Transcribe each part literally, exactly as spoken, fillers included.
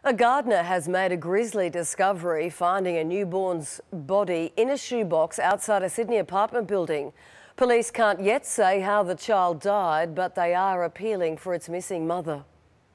A gardener has made a grisly discovery, finding a newborn's body in a shoebox outside a Sydney apartment building. Police can't yet say how the child died, but they are appealing for its missing mother.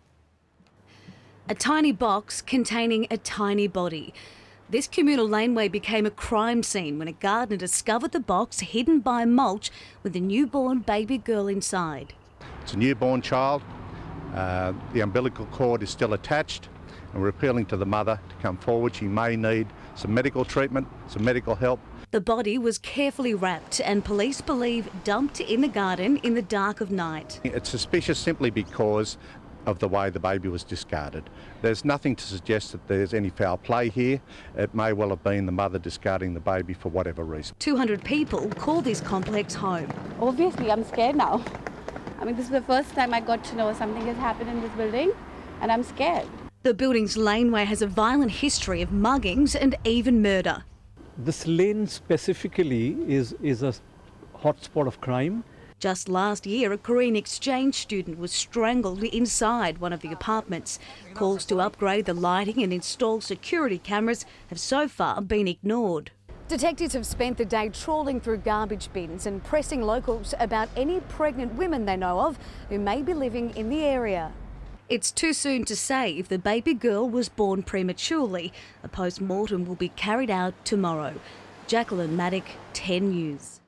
A tiny box containing a tiny body. This communal laneway became a crime scene when a gardener discovered the box hidden by mulch with a newborn baby girl inside. It's a newborn child. Uh, the umbilical cord is still attached, and we're appealing to the mother to come forward. She may need some medical treatment, some medical help. The body was carefully wrapped and police believe dumped in the garden in the dark of night. It's suspicious simply because of the way the baby was discarded. There's nothing to suggest that there's any foul play here. It may well have been the mother discarding the baby for whatever reason. two hundred people call this complex home. Obviously, I'm scared now. I mean, this is the first time I got to know something has happened in this building, and I'm scared. The building's laneway has a violent history of muggings and even murder. This lane specifically is, is a hotspot of crime. Just last year, a Korean exchange student was strangled inside one of the apartments. Calls to upgrade the lighting and install security cameras have so far been ignored. Detectives have spent the day trawling through garbage bins and pressing locals about any pregnant women they know of who may be living in the area. It's too soon to say if the baby girl was born prematurely. A post-mortem will be carried out tomorrow. Jacqueline Maddock, ten News.